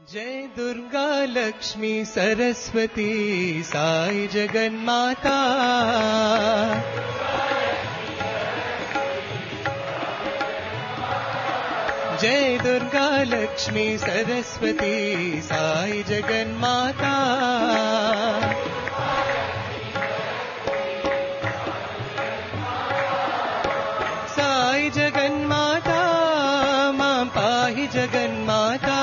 जय दुर्गा लक्ष्मी सरस्वती साई जगन्माता। जय दुर्गा लक्ष्मी सरस्वती साई जगन्माता। साई जगन्माता मां पाहि जगन्माता।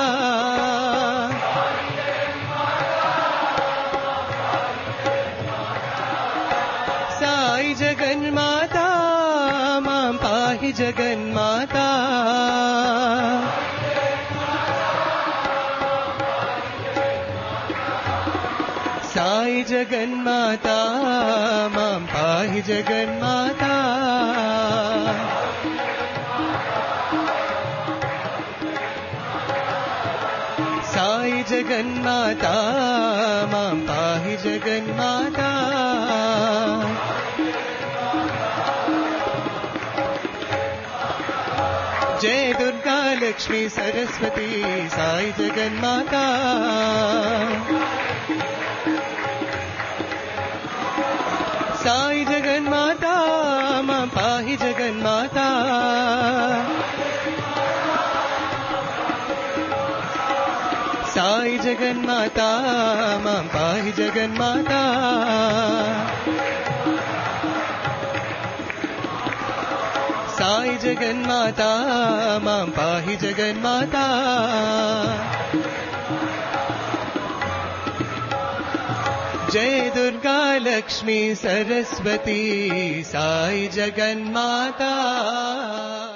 साई जगन्माता मां पाहि जगन्माता। साई जगन्माता मां पाहि जगन्माता। साई जगन्माता मां पाहि जगन्माता। जय दुर्गा लक्ष्मी सरस्वती साई जगन्माता। साई जगन्माता मां पाहि जगन्माता। साई जगन्माता मां पाहि जगन्माता। साई जगन्माता मां पाहि जगन्माता। जय दुर्गा लक्ष्मी सरस्वती साई जगन्माता।